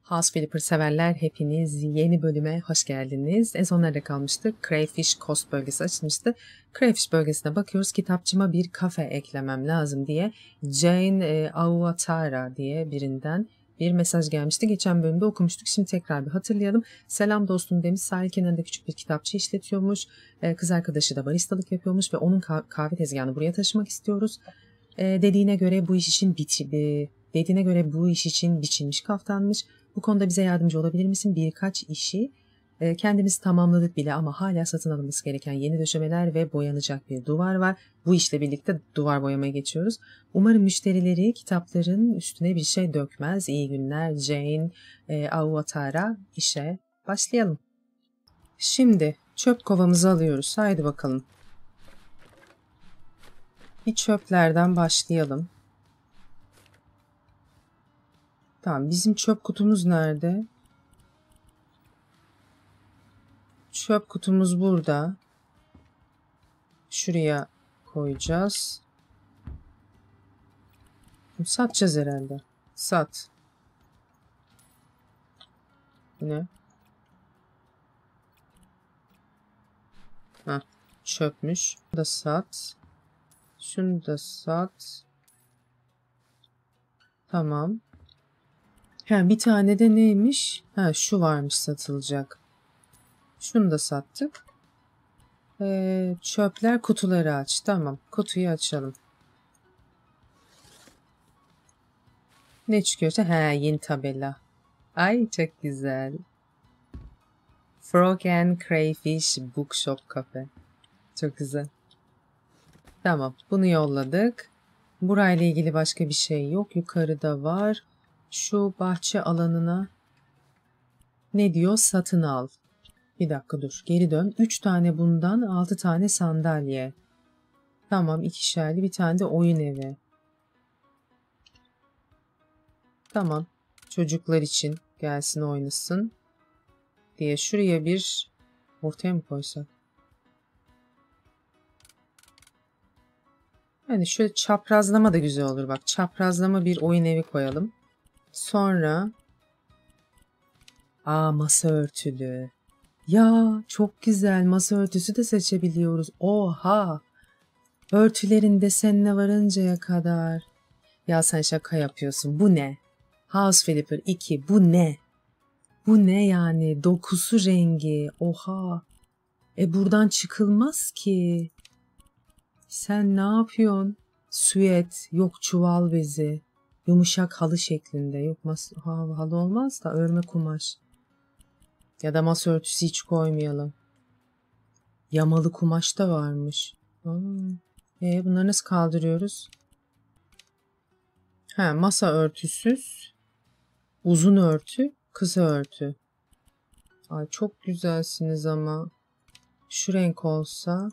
House Flipper severler hepiniz yeni bölüme hoş geldiniz. En son nerede kalmıştık? Crayfish Coast bölgesi açılmıştı. Crayfish bölgesine bakıyoruz. Kitapçıma bir kafe eklemem lazım diye Jane Awatara diye birinden bir mesaj gelmişti. Geçen bölümde okumuştuk. Şimdi tekrar bir hatırlayalım. Selam dostum demiş. Sahil kenarında küçük bir kitapçı işletiyormuş. Kız arkadaşı da baristalık yapıyormuş ve onun kahve tezgahını buraya taşımak istiyoruz. Dediğine göre bu iş için biçilmiş kaftanmış. Bu konuda bize yardımcı olabilir misin? Birkaç işi kendimiz tamamladık bile ama hala satın alınması gereken yeni döşemeler ve boyanacak bir duvar var. Bu işle birlikte duvar boyamaya geçiyoruz. Umarım müşterileri kitapların üstüne bir şey dökmez. İyi günler Jane Awatara. İşe başlayalım. Şimdi çöp kovamızı alıyoruz. Haydi bakalım. Bir çöplerden başlayalım. Tamam, bizim çöp kutumuz nerede? Çöp kutumuz burada. Şuraya koyacağız. Satacağız herhalde. Sat. Ne? Ha, çöpmüş. Şunu da sat. Şunu da sat. Tamam. Ha, bir tane de neymiş? Ha, şu varmış satılacak. Şunu da sattık. Çöpler kutuları aç. Tamam. Kutuyu açalım. Ne çıkıyorsa? Ha, yeni tabela. Ay çok güzel. Frog and Crayfish Bookshop Cafe. Çok güzel. Tamam. Bunu yolladık. Burayla ilgili başka bir şey yok. Yukarıda var. Şu bahçe alanına ne diyor? Satın al. Bir dakika dur. Geri dön. 3 tane bundan, 6 tane sandalye. Tamam. 2'şerli bir tane de oyun evi. Tamam. Çocuklar için gelsin oynasın diye şuraya bir ortaya mı koysak? Yani şöyle çaprazlama da güzel olur bak. Çaprazlama bir oyun evi koyalım. Sonra masa örtülü. Ya çok güzel, masa örtüsü de seçebiliyoruz. Oha! Örtülerin desenine varıncaya kadar. Ya sen şaka yapıyorsun. Bu ne? House Flipper 2 bu ne? Bu ne yani? Dokusu rengi. Oha! Buradan çıkılmaz ki. Sen ne yapıyorsun? Süet, yok çuval bezi. Yumuşak halı şeklinde. Yok halı olmaz da örme kumaş. Ya da masa örtüsü hiç koymayalım. Yamalı kumaş da varmış. Bunları nasıl kaldırıyoruz? Masa örtüsüz, uzun örtü, kısa örtü. Ay çok güzelsiniz ama. Şu renk olsa.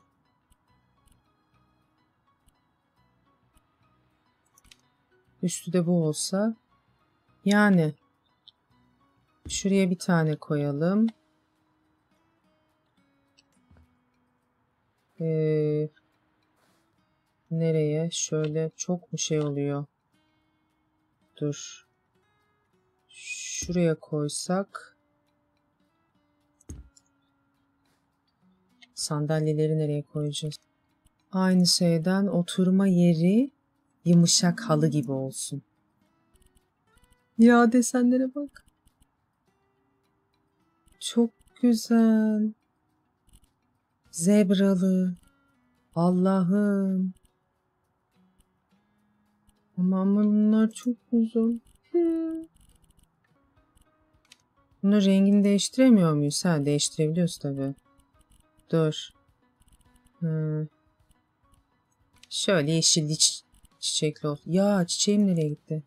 Üstü de bu olsa. Yani. Şuraya bir tane koyalım. Nereye? Şöyle çok mu şey oluyor? Dur. Şuraya koysak. Sandalyeleri nereye koyacağız? Aynı şeyden oturma yeri yumuşak halı gibi olsun. Ya desenlere bak. Çok güzel. Zebralı. Allah'ım. Aman bunlar çok güzel. Bunun rengini değiştiremiyor muyuz? Değiştirebiliyoruz tabii. Dur. Şöyle yeşilli çiçekli olsun. Ya çiçeğim nereye gitti?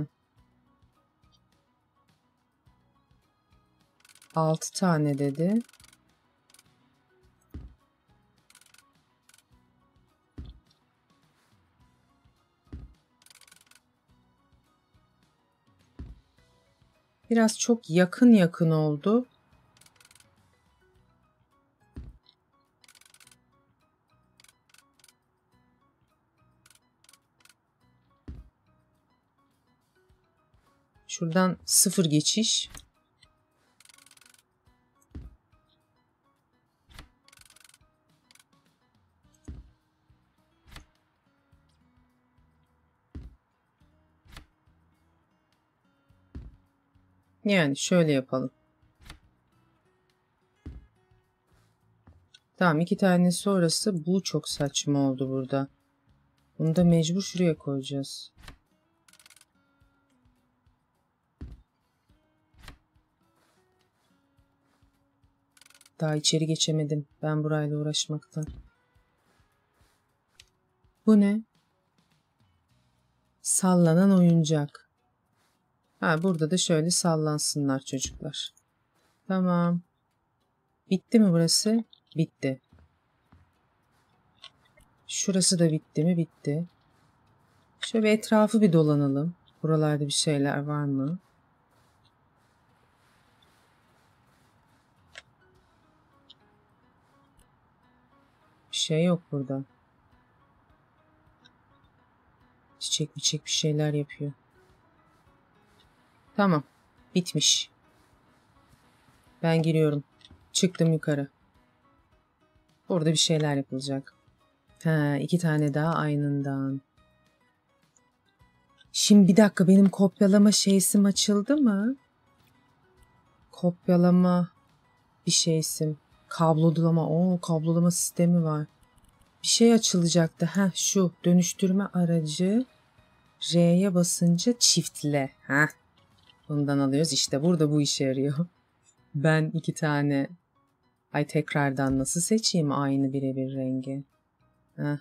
6 tane dedi. Biraz çok yakın oldu. Şuradan 0 geçiş. Yani şöyle yapalım. Tamam, 2 tane sonrası bu çok saçma oldu burada. Bunu da mecbur şuraya koyacağız. Daha içeri geçemedim ben burayla uğraşmaktan. Bu ne? Sallanan oyuncak. Ha, burada da şöyle sallansınlar çocuklar. Tamam. Bitti mi burası? Bitti. Şurası da bitti mi? Bitti. Şöyle etrafı bir dolanalım. Buralarda bir şeyler var mı? Bir şey yok burada. Çiçek bir şeyler yapıyor. Tamam. Bitmiş. Ben giriyorum. Çıktım yukarı. Burada bir şeyler yapılacak. Ha, 2 tane daha aynından. Şimdi bir dakika, benim kopyalama şeysim açıldı mı? Kopyalama bir şeysim. Kablolama. Oo, kablolama sistemi var. Bir şey açılacaktı. Ha, şu dönüştürme aracı R'ye basınca çiftle. Ha. Bundan alıyoruz. İşte burada bu işe yarıyor. Ben 2 tane. Ay, tekrardan nasıl seçeyim aynı birebir rengi? Ha.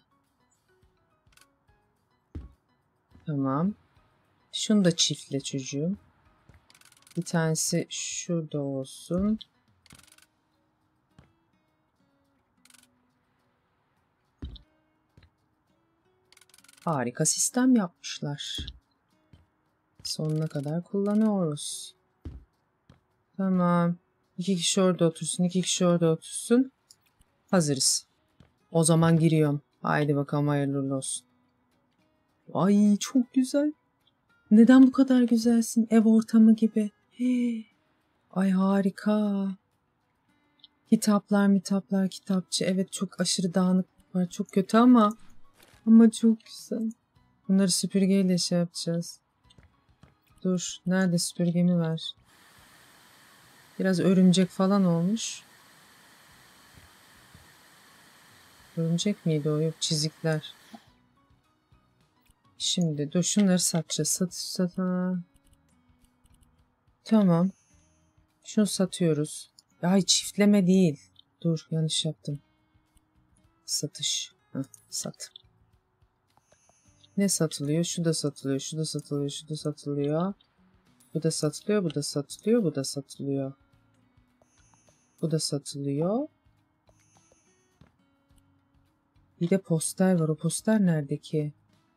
Tamam. Şunu da çiftle çocuğum. Bir tanesi şurada olsun. Harika sistem yapmışlar. Sonuna kadar kullanıyoruz. Tamam. 2 kişi orada otursun, 2 kişi orada otursun. Hazırız. O zaman giriyorum. Haydi bakalım, hayırlı uğurlu olsun. Ay, çok güzel. Neden bu kadar güzelsin? Ev ortamı gibi. Hii. Ay, harika. Kitaplar, kitapçı. Evet, çok aşırı dağınık var. Çok kötü ama çok güzel. Bunları süpürgeyle şey yapacağız. Dur, nerede süpürgemi ver. Biraz örümcek falan olmuş. Örümcek miydi o? Yok, çizikler. Şimdi dur, şunları satacağız. Tamam. Şunu satıyoruz. Ay, çiftleme değil. Dur, yanlış yaptım. Satış. Heh, sat. Ne satılıyor? Şu da satılıyor. Şu da satılıyor. Şu da satılıyor. Bu da satılıyor. Bu da satılıyor. Bu da satılıyor. Bu da satılıyor. Bir de poster var. O poster nerede ki?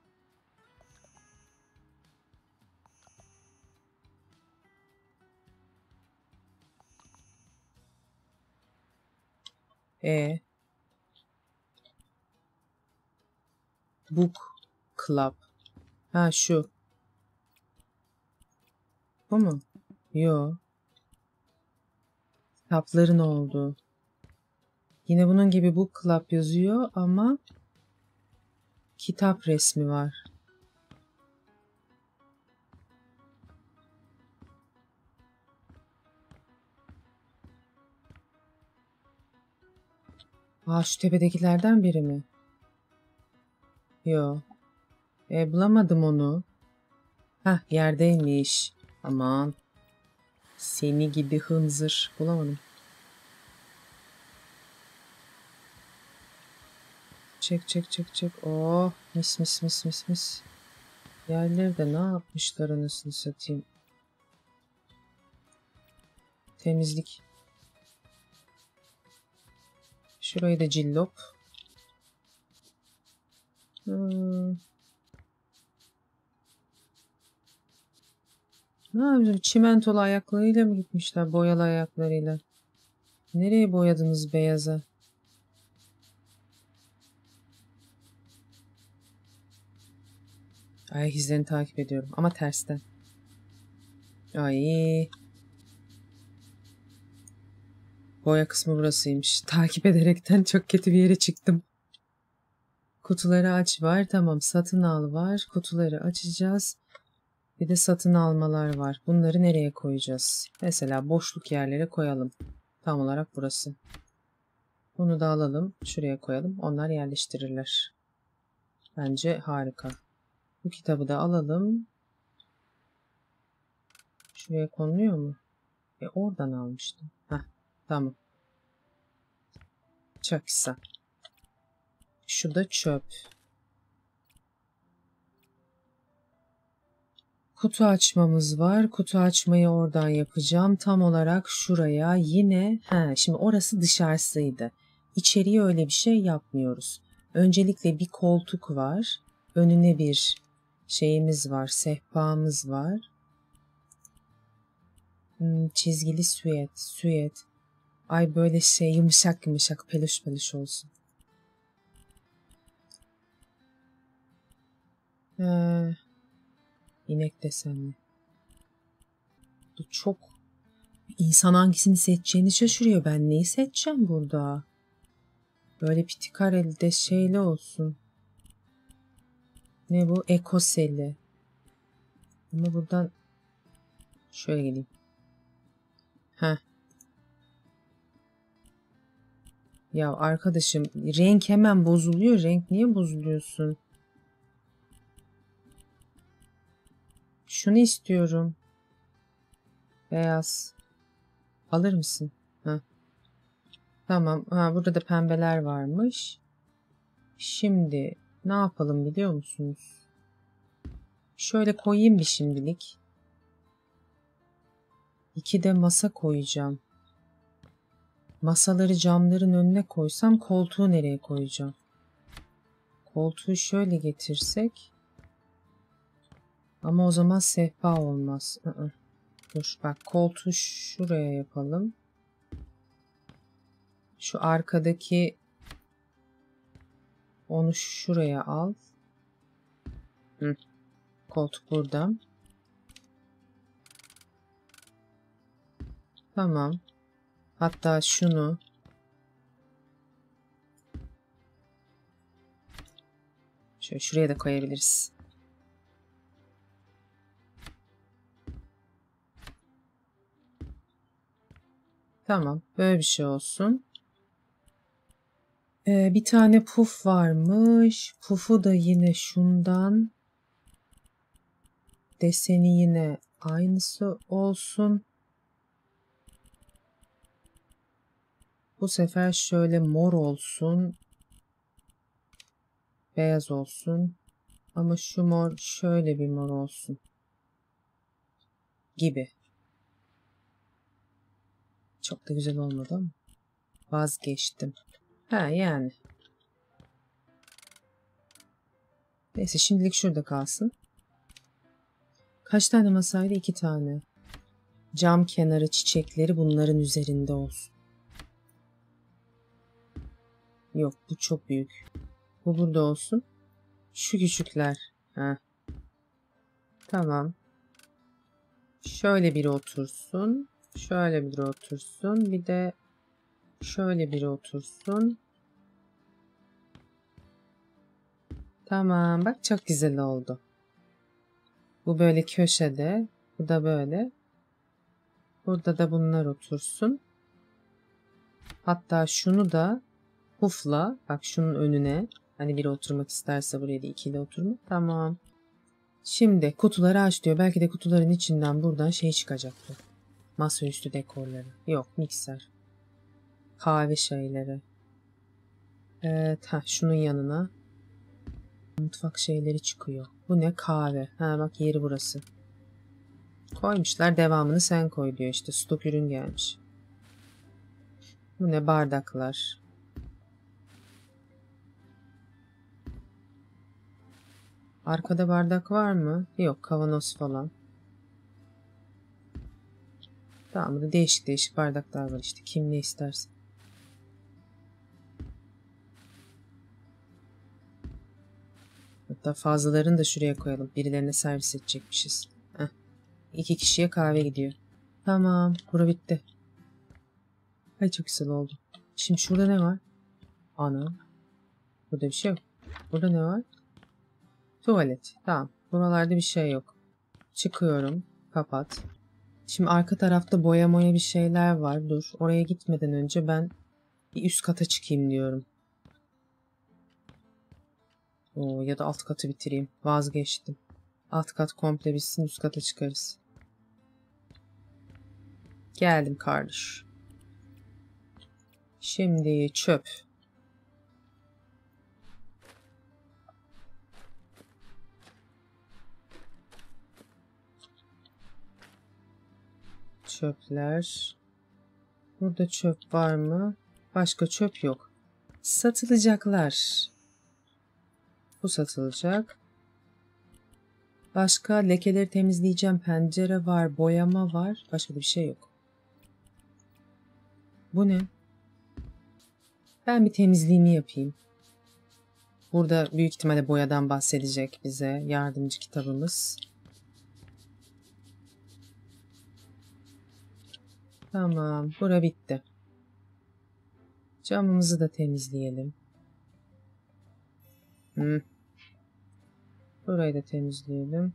Book Club. Ha, şu. Bu mu? Yo. Kitapların olduğu. Yine bunun gibi Book Club yazıyor ama kitap resmi var. Aa, şu tepedekilerden biri mi? Yo. Bulamadım onu. Hah, yerdeymiş. Aman. Seni gidi hınzır. Bulamadım. Çek. Oh, mis. Yerleri de ne yapmışlar anasını satayım. Temizlik. Şurayı da cillop. Ne yapayım? Çimentolu ayaklarıyla mı gitmişler? Boyalı ayaklarıyla. Nereye boyadınız beyaza? Ayak izlerini takip ediyorum ama tersten. Ay. Boya kısmı burasıymış. Takip ederekten çok kötü bir yere çıktım. Kutuları aç var. Tamam, satın al var. Kutuları açacağız. Bir de satın almalar var. Bunları nereye koyacağız? Mesela boşluk yerlere koyalım. Tam olarak burası. Bunu da alalım. Şuraya koyalım. Onlar yerleştirirler. Bence harika. Bu kitabı da alalım. Şuraya konuluyor mu? Oradan almıştım. Heh, tamam. Çok güzel. Şu da çöp. Kutu açmamız var. Kutu açmayı oradan yapacağım. Tam olarak şuraya yine. Şimdi orası dışarısıydı. İçeriye öyle bir şey yapmıyoruz. Öncelikle bir koltuk var. Önüne bir şeyimiz var. Sehpamız var. Çizgili süet. Süet. Ay böyle şey yumuşak yumuşak peluş peluş olsun. İnek desenli. Çok. İnsan hangisini seçeceğini şaşırıyor. Ben neyi seçeceğim burada? Böyle pitikar elde şeyli olsun. Ne bu? Ekoseli. Ama buradan şöyle geleyim. Heh. Ya arkadaşım renk hemen bozuluyor. Renk niye bozuluyorsun? Şunu istiyorum. Beyaz. Alır mısın? Heh. Tamam. Burada da pembeler varmış. Şimdi ne yapalım biliyor musunuz? Şöyle koyayım bir şimdilik. 2 de masa koyacağım. Masaları camların önüne koysam koltuğu nereye koyacağım? Koltuğu şöyle getirsek. Ama o zaman sehpa olmaz. Dur bak, koltuğu şuraya yapalım. Şu arkadaki onu şuraya al. Koltuk burada. Tamam. Hatta şunu şöyle şuraya da koyabiliriz. Tamam. Böyle bir şey olsun. Bir tane puf varmış. Pufu da yine şundan. Deseni yine aynısı olsun. Bu sefer şöyle mor olsun. Beyaz olsun. Ama şu mor şöyle bir mor olsun. Gibi. Çok da güzel olmadı ama. Vazgeçtim. Yani. Neyse şimdilik şurada kalsın. Kaç tane masaydı? 2 tane. Cam kenarı çiçekleri bunların üzerinde olsun. Yok, bu çok büyük. Bu burada olsun. Şu küçükler. Tamam. Şöyle biri otursun. Şöyle biri otursun. Bir de şöyle biri otursun. Tamam. Bak çok güzel oldu. Bu böyle köşede. Bu da böyle. Burada da bunlar otursun. Hatta şunu da pufla. Bak şunun önüne. Hani biri oturmak isterse buraya da ikili oturma. Tamam. Şimdi kutuları aç diyor. Belki de kutuların içinden buradan şey çıkacaktı. Masaüstü dekorları. Yok, mikser. Kahve şeyleri. Evet, şunun yanına mutfak şeyleri çıkıyor. Bu ne? Kahve. Bak yeri burası. Koymuşlar, devamını sen koy diyor işte. Stok ürün gelmiş. Bu ne? Bardaklar. Arkada bardak var mı? Yok, kavanoz falan. Tamam, burada değişik değişik bardaklar var işte. Kim ne isterse. Hatta fazlalarını da şuraya koyalım. Birilerine servis edecekmişiz. 2 kişiye kahve gidiyor. Tamam. Bura bitti. Ay çok güzel oldu. Şimdi şurada ne var? Ana. Burada bir şey yok. Burada ne var? Tuvalet. Tamam. Buralarda bir şey yok. Çıkıyorum. Kapat. Şimdi arka tarafta boya moya bir şeyler var. Dur. Oraya gitmeden önce ben bir üst kata çıkayım diyorum. Ya da alt katı bitireyim. Vazgeçtim. Alt kat komple bitsin, üst kata çıkarız. Geldim kardeş. Şimdi çöp. Çöpler. Burada çöp var mı? Başka çöp yok. Satılacaklar. Bu satılacak. Başka lekeleri temizleyeceğim. Pencere var, boyama var. Başka da bir şey yok. Bu ne? Ben bir temizliğimi yapayım. Burada büyük ihtimalle boyadan bahsedecek bize yardımcı kitabımız. Tamam, bura bitti. Camımızı da temizleyelim. Burayı da temizleyelim.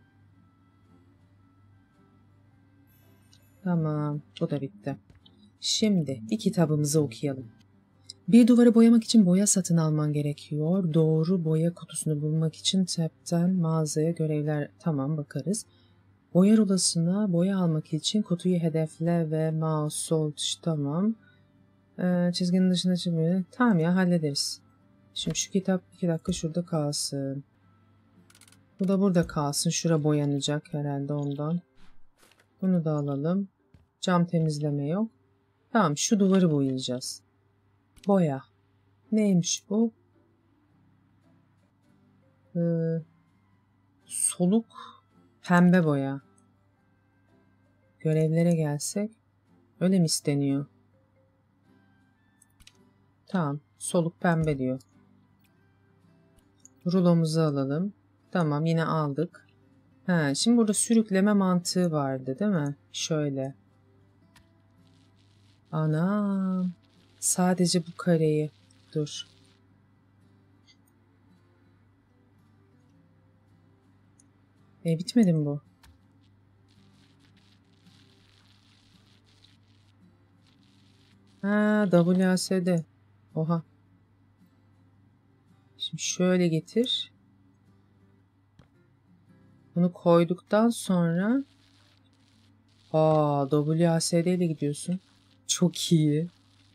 Tamam, bu da bitti. Şimdi bir kitabımızı okuyalım. Bir duvarı boyamak için boya satın alman gerekiyor. Doğru boya kutusunu bulmak için tab'ten mağazaya görevler. Tamam, bakarız. Boya rulasına boya almak için kutuyu hedefle ve mouse sol tuş. Tamam. Çizginin dışına çıkmıyor. Tamam ya, hallederiz. Şimdi şu kitap 2 dakika şurada kalsın. Bu da burada kalsın. Şura boyanacak herhalde ondan. Bunu da alalım. Cam temizleme yok. Tamam, şu duvarı boyayacağız. Boya. Neymiş bu? Soluk pembe boya. Görevlere gelsek. Öyle mi isteniyor? Tamam. Soluk pembe diyor. Rulomuzu alalım. Tamam, yine aldık. Şimdi burada sürükleme mantığı vardı değil mi? Şöyle. Anam. Sadece bu kareyi. Dur. Bitmedi mi bu? WASD. Oha. Şimdi şöyle getir. Bunu koyduktan sonra WASD ile gidiyorsun. Çok iyi.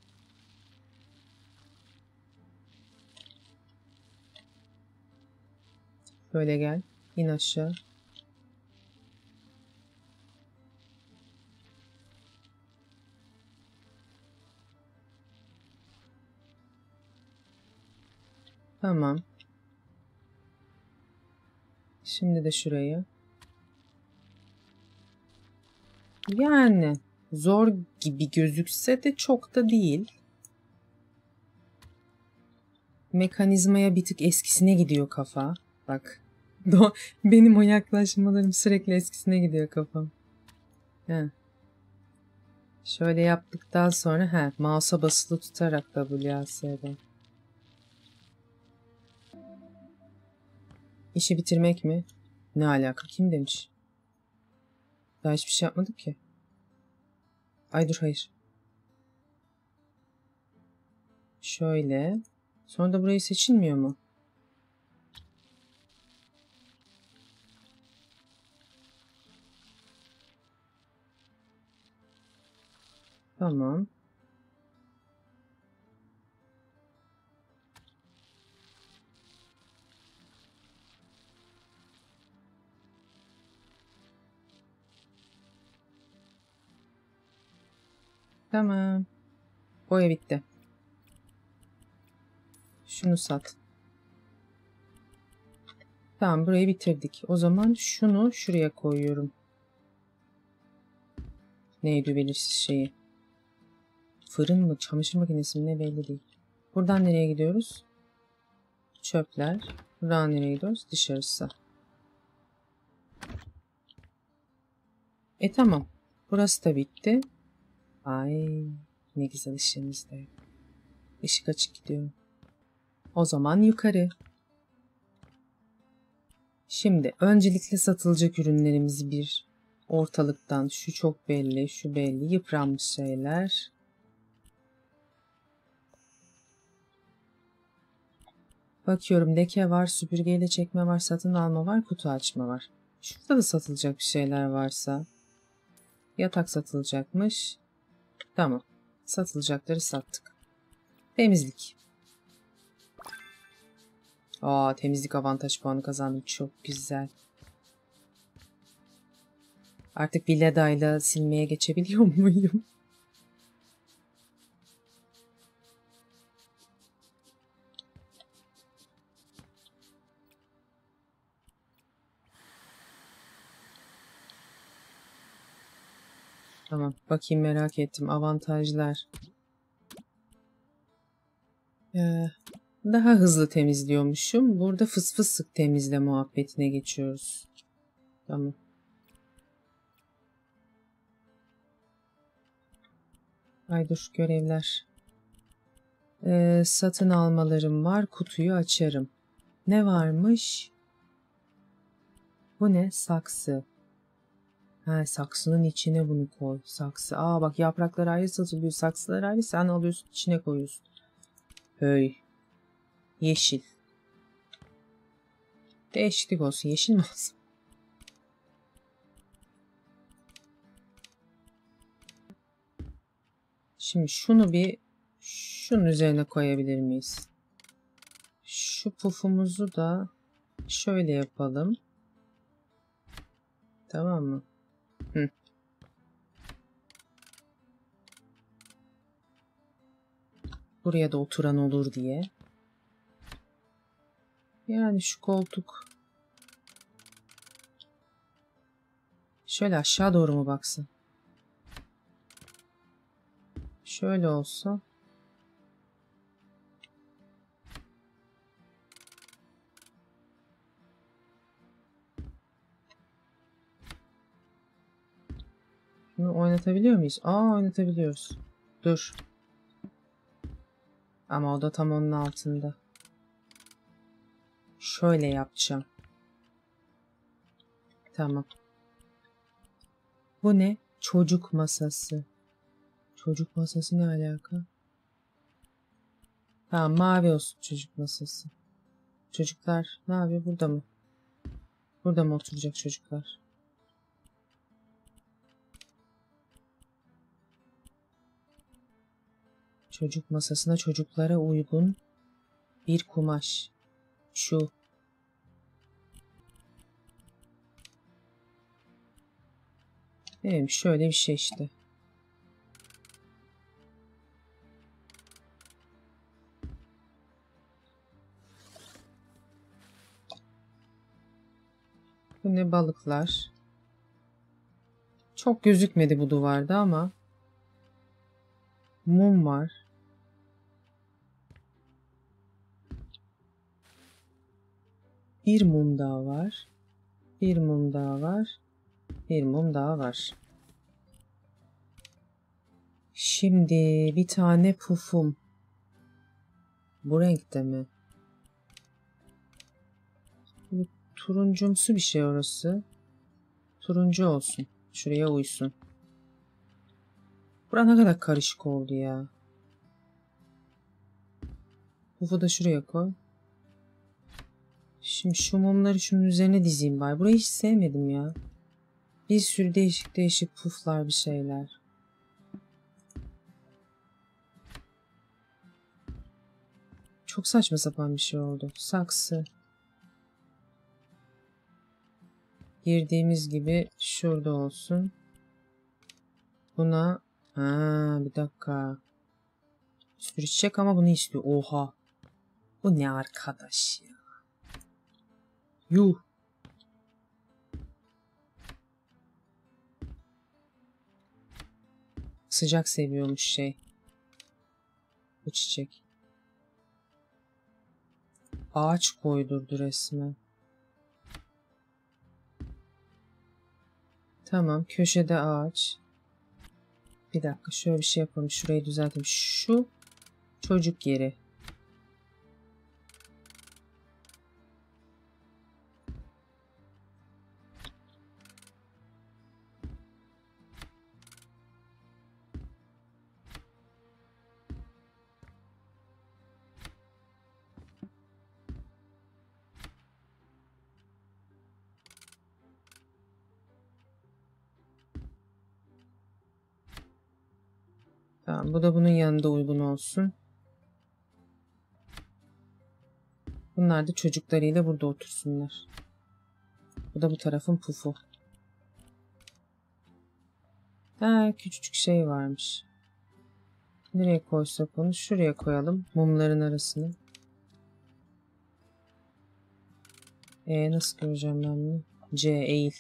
Böyle gel. İn aşağı. Tamam. Şimdi de şurayı. Yani zor gibi gözükse de çok da değil. Mekanizmaya bir tık eskisine gidiyor kafa. Bak. Benim o yaklaşmalarım sürekli eskisine gidiyor kafam. Şöyle yaptıktan sonra mouse'a basılı tutarak WASD. İşi bitirmek mi? Ne alaka? Kim demiş? Daha hiçbir şey yapmadık ki. Ay dur, hayır. Şöyle. Sonra da burayı seçilmiyor mu? Tamam. Tamam. Boya bitti. Şunu sat. Tamam, burayı bitirdik. O zaman şunu şuraya koyuyorum. Neydi belirsiz şeyi? Fırın mı? Çamaşır makinesi mi? Ne belli değil. Buradan nereye gidiyoruz? Çöpler. Buradan nereye gidiyoruz? Dışarısı. Tamam. Burası da bitti. Ay ne güzel ışığımız da yok. Işık açık gidiyor. O zaman yukarı. Şimdi öncelikle satılacak ürünlerimizi bir ortalıktan, şu çok belli, şu belli, yıpranmış şeyler. Bakıyorum leke var, süpürgeyle çekme var, satın alma var, kutu açma var. Şurada da satılacak bir şeyler varsa. Yatak satılacakmış. Tamam. Satılacakları sattık. Temizlik. Temizlik avantaj puanı kazandım. Çok güzel. Artık bir Leda'yla silmeye geçebiliyor muyum? Tamam. Bakayım merak ettim. Avantajlar. Daha hızlı temizliyormuşum. Burada fıs fıs sık temizle muhabbetine geçiyoruz. Tamam. Ay dur görevler. Satın almalarım var. Kutuyu açarım. Ne varmış? Bu ne? Saksı. Ha, saksının içine bunu koy. Saksı. Bak yapraklar ayrı satılıyor. Saksılar ayrı. Sen alıyorsun içine koyuyorsun. Höy. Yeşil. Değişiklik olsun. Yeşil mi olsun? Şimdi şunu şunun üzerine koyabilir miyiz? Şu pufumuzu da şöyle yapalım. Tamam mı? Hı. Buraya da oturan olur diye. Yani şu koltuk şöyle aşağı doğru mu baksın? Şöyle olsa. Bunu oynatabiliyor muyuz? Oynatabiliyoruz. Dur. Ama o da tam onun altında. Şöyle yapacağım. Tamam. Bu ne? Çocuk masası. Çocuk masası ne alaka? Tamam mavi olsun çocuk masası. Çocuklar ne yapıyor? Burada mı? Burada mı oturacak çocuklar? Çocuk masasına çocuklara uygun bir kumaş. Şu. Şöyle bir şey işte. Bu ne balıklar? Çok gözükmedi bu duvarda ama. Mum var. Bir mum daha var. Bir mum daha var. Bir mum daha var. Şimdi bir tane pufum. Bu renkte mi? Bir turuncumsu bir şey orası. Turuncu olsun. Şuraya uysun. Bura ne kadar karışık oldu ya. Pufu da şuraya koy. Şimdi şu mumları şunun üzerine dizeyim bari. Burayı hiç sevmedim ya. Bir sürü değişik değişik puflar bir şeyler. Çok saçma sapan bir şey oldu. Saksı. Girdiğimiz gibi şurada olsun. Buna bir dakika. Sürü çiçek ama bunu istiyor. Oha. Bu ne arkadaş ya. Yuh. Sıcak seviyormuş şey. Bu çiçek. Ağaç koydurdu resmen. Tamam. Köşede ağaç. Bir dakika. Şöyle bir şey yapalım. Şurayı düzeltelim. Şu çocuk yeri. Tamam. Bu da bunun yanında uygun olsun. Bunlar da çocuklarıyla burada otursunlar. Bu da bu tarafın pufu. Ha, küçücük şey varmış. Nereye koysak onu? Şuraya koyalım. Mumların arasına. Nasıl göreceğim ben bunu? C eğil.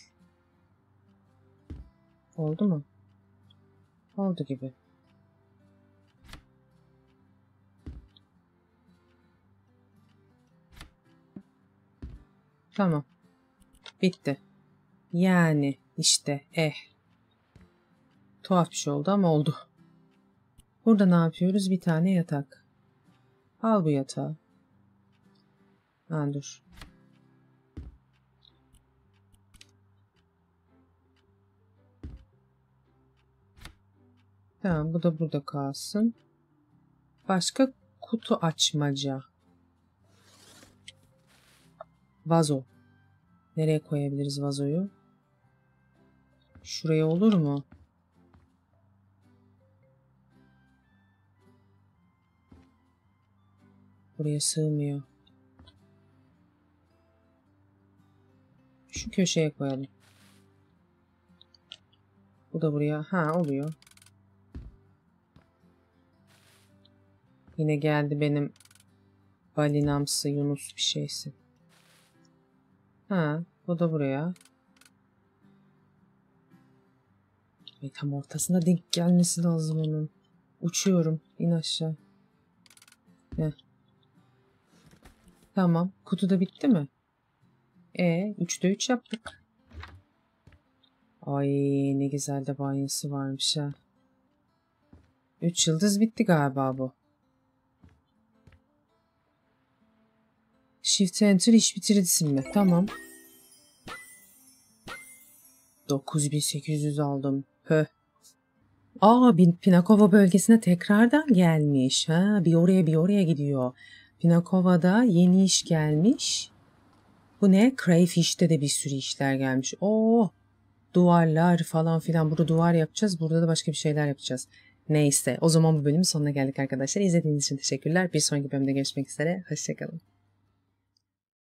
Oldu mu? Oldu gibi. Tamam. Bitti. Yani işte tuhaf bir şey oldu ama oldu. Burada ne yapıyoruz? Bir tane yatak. Al bu yatağı. Ha, dur. Tamam, bu da burada kalsın. Başka kutu açmaca. Vazo. Nereye koyabiliriz vazoyu? Şuraya olur mu? Buraya sığmıyor. Şu köşeye koyalım. Bu da buraya. Ha, oluyor. Yine geldi benim balinamsı Yunus bir şeysi. Ha, bu da buraya. Tam ortasına denk gelmesi lazım onun. Uçuyorum. İn aşağı. Heh. Tamam. Kutu da bitti mi? 3'te 3 yaptık. Ay, ne güzel de banyosu varmış ha. 3 yıldız bitti galiba bu. Shift Enter iş bitirdim mi? Tamam. 9800 aldım. Höh. Pinakova bölgesine tekrardan gelmiş. Ha, bir oraya bir oraya gidiyor. Pinakova'da yeni iş gelmiş. Bu ne? Crayfish'te de bir sürü işler gelmiş. Duvarlar falan filan. Burada duvar yapacağız. Burada da başka bir şeyler yapacağız. Neyse. O zaman bu bölümün sonuna geldik arkadaşlar. İzlediğiniz için teşekkürler. Bir sonraki bölümde görüşmek üzere. Hoşçakalın.